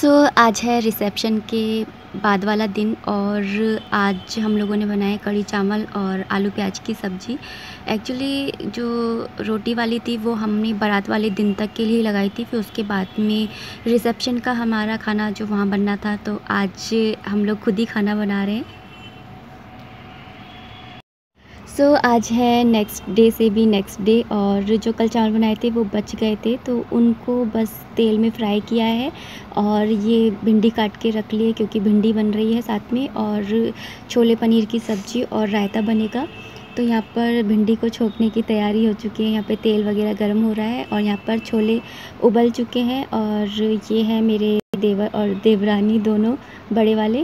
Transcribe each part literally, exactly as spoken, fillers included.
सो so, आज है reception के बाद वाला दिन और आज हम लोगों ने बनाए कढ़ी चावल और आलू प्याज की सब्ज़ी। एक्चुअली जो रोटी वाली थी वो हमने बारात वाले दिन तक के लिए लगाई थी, फिर उसके बाद में रिसेप्शन का हमारा खाना जो वहाँ बनना था, तो आज हम लोग खुद ही खाना बना रहे हैं। सो so, आज है नेक्स्ट डे से भी नेक्स्ट डे और जो कल चावल बनाए थे वो बच गए थे, तो उनको बस तेल में फ्राई किया है और ये भिंडी काट के रख लिए क्योंकि भिंडी बन रही है साथ में, और छोले पनीर की सब्ज़ी और रायता बनेगा। तो यहाँ पर भिंडी को छोंकने की तैयारी हो चुकी है, यहाँ पे तेल वगैरह गर्म हो रहा है और यहाँ पर छोले उबल चुके हैं। और ये है मेरे देवर और देवरानी दोनों बड़े वाले।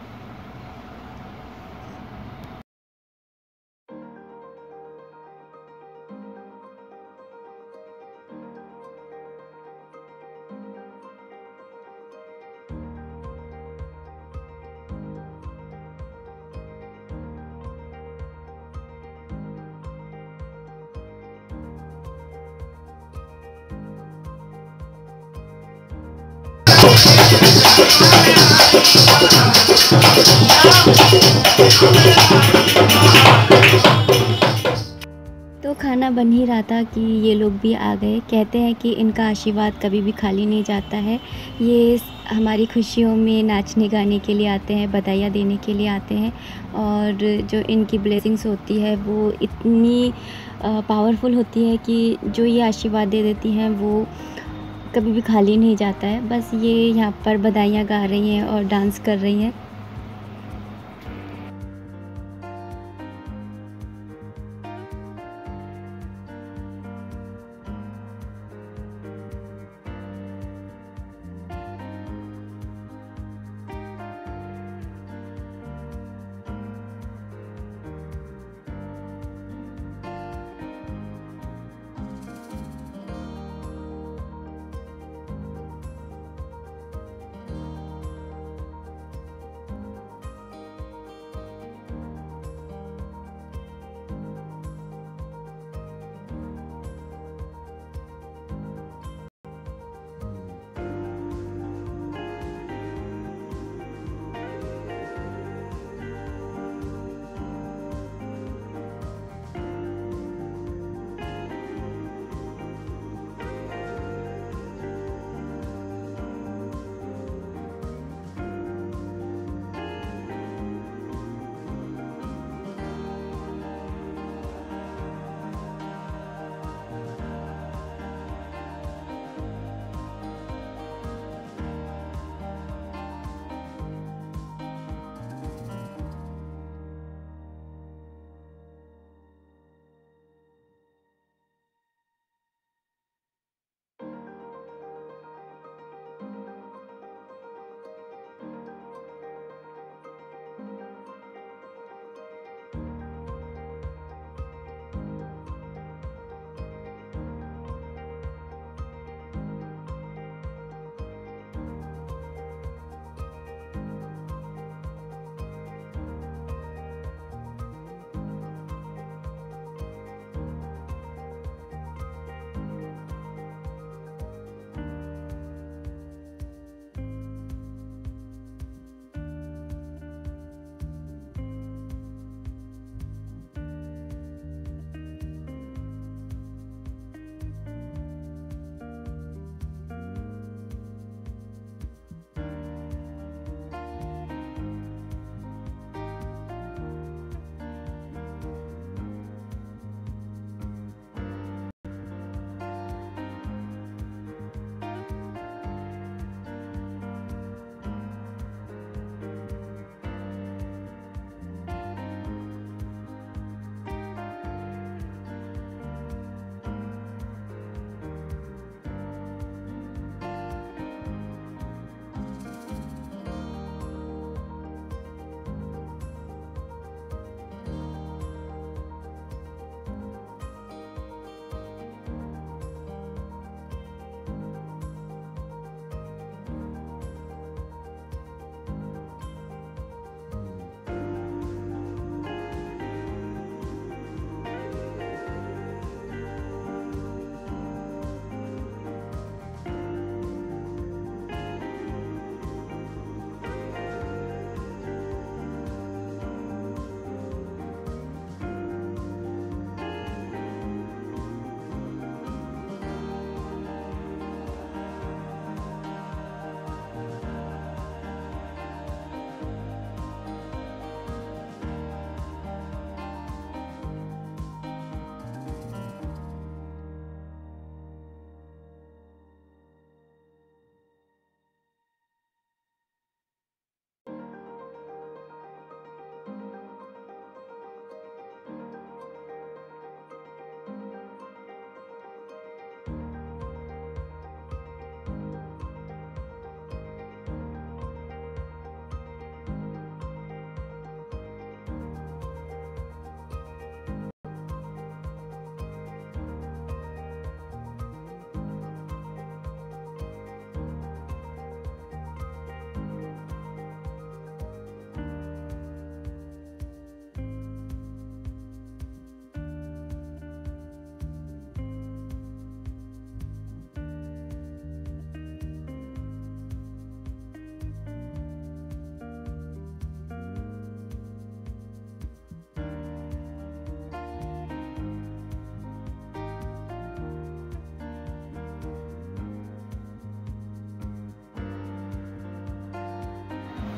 तो खाना बन ही रहा था कि ये लोग भी आ गए। कहते हैं कि इनका आशीर्वाद कभी भी खाली नहीं जाता है। ये हमारी खुशियों में नाचने गाने के लिए आते हैं, बधाइयाँ देने के लिए आते हैं, और जो इनकी ब्लेसिंग्स होती है वो इतनी पावरफुल होती है कि जो ये आशीर्वाद दे देती हैं वो कभी भी खाली नहीं जाता है। बस ये यहाँ पर बधाइयाँ गा रही हैं और डांस कर रही हैं।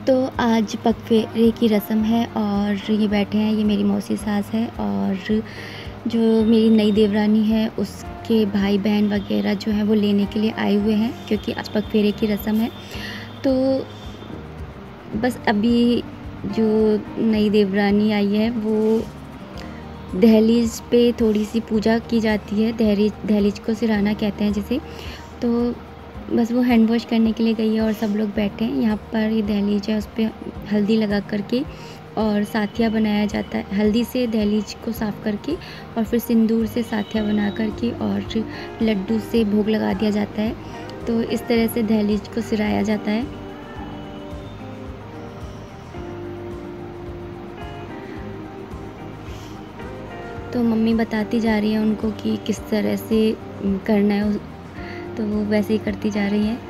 तो आज पगफेरे की रस्म है और ये बैठे हैं, ये मेरी मौसी सास है और जो मेरी नई देवरानी है उसके भाई बहन वगैरह जो हैं वो लेने के लिए आए हुए हैं, क्योंकि आज पगफेरे की रस्म है। तो बस अभी जो नई देवरानी आई है वो दहलीज पे थोड़ी सी पूजा की जाती है, दहलीज दहलीज को सिराना कहते हैं जिसे। तो बस वो हैंड वॉश करने के लिए गई है और सब लोग बैठे हैं। यहाँ पर ये दहलीज है, उस पर हल्दी लगा करके और साथिया बनाया जाता है। हल्दी से दहलीज को साफ़ करके और फिर सिंदूर से साथिया बना करके और लड्डू से भोग लगा दिया जाता है। तो इस तरह से दहलीज को सिराया जाता है। तो मम्मी बताती जा रही है उनको कि किस तरह से करना है, तो वो वैसे ही करती जा रही है।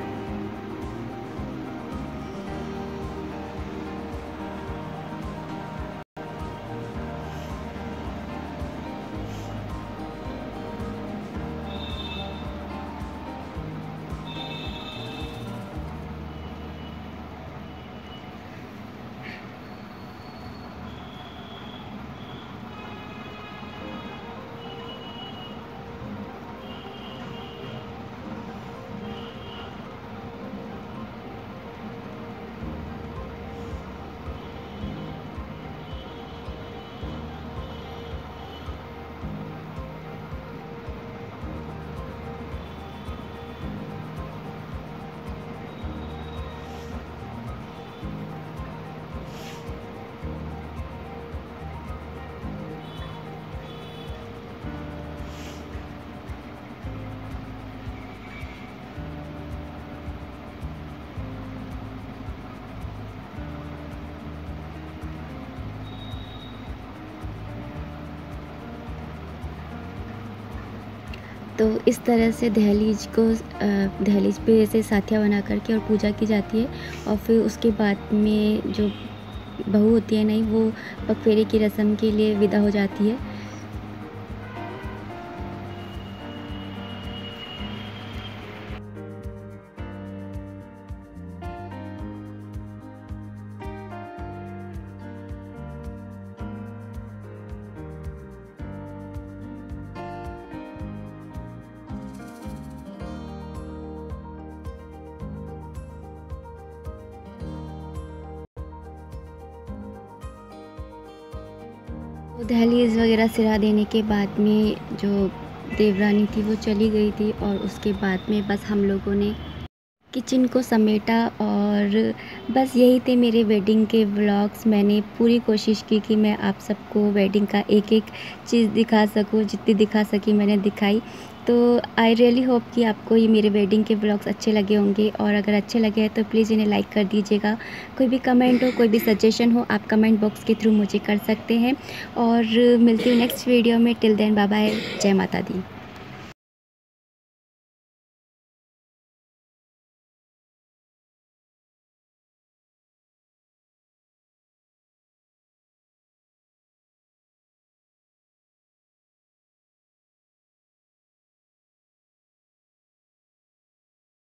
तो इस तरह से दहलीज को दहलीज पे ऐसे साथिया बना करके और पूजा की जाती है और फिर उसके बाद में जो बहू होती है नई, वो पगफेरे की रस्म के लिए विदा हो जाती है। दहलीज वगैरह सिरा देने के बाद में जो देवरानी थी वो चली गई थी और उसके बाद में बस हम लोगों ने किचन को समेटा और बस यही थे मेरे वेडिंग के व्लॉग्स। मैंने पूरी कोशिश की कि मैं आप सबको वेडिंग का एक एक चीज़ दिखा सकूं, जितनी दिखा सकी मैंने दिखाई। तो आई रियली होप कि आपको ये मेरे वेडिंग के व्लॉग्स अच्छे लगे होंगे और अगर अच्छे लगे हैं तो प्लीज़ इन्हें लाइक कर दीजिएगा। कोई भी कमेंट हो, कोई भी सजेशन हो, आप कमेंट बॉक्स के थ्रू मुझे कर सकते हैं और मिलती हूँ नेक्स्ट वीडियो में। टिल देन बाय बाय, जय माता दी।